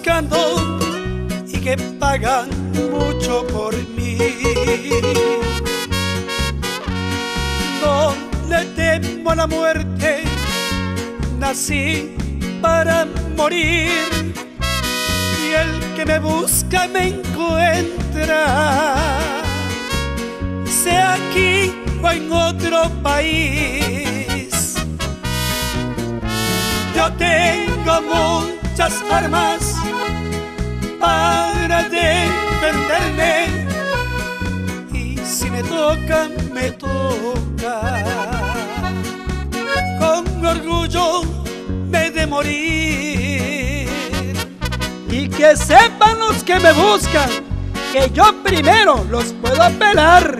buscando y que pagan mucho por mí. No le temo a la muerte, nací para morir, y el que me busca me encuentra, sea aquí o en otro país. Yo tengo muchas armas para defenderme, y si me toca, me toca. Con orgullo me he de morir. Y que sepan los que me buscan que yo primero los puedo apelar.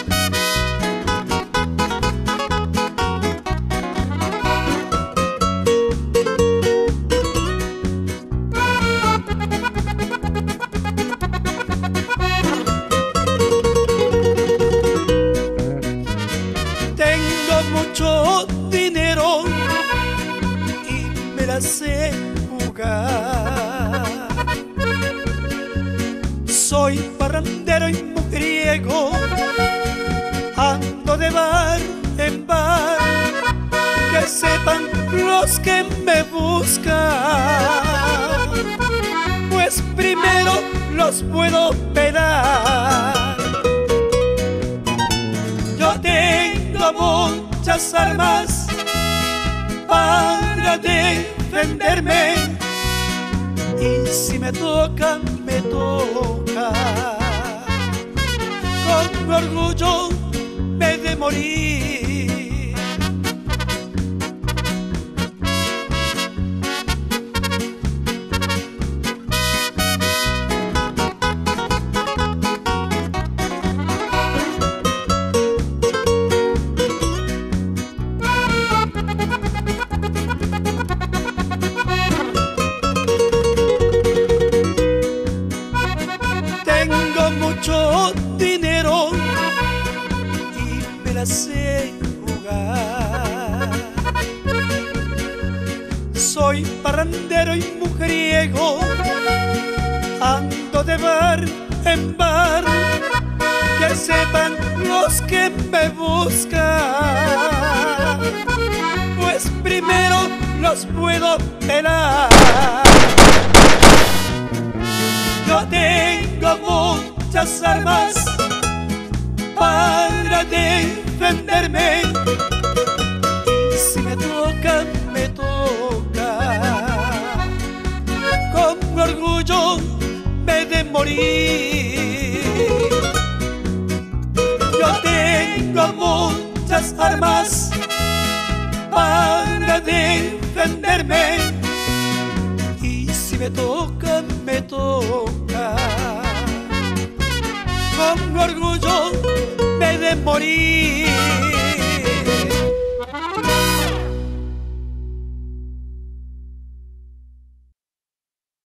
Tengo mucho dinero y me la sé jugar. Soy parrandero y mujeriego, ando de bar en bar. Que sepan los que me buscan, pues primero los puedo pelar. Yo tengo muchas armas para defenderme, y si me toca, me toca. Con orgullo me he de morir. Tengo mucho dinero y me la sé jugar. Soy parrandero y mujeriego, ando de bar en bar. Que sepan los que me buscan, pues primero los puedo pelar. Yo tengo muchas armas para defenderme, y si me toca, me toca. Con orgullo me he de morir. Yo tengo muchas armas para defenderme, y si me toca, me toca. Con orgullo me he de morir.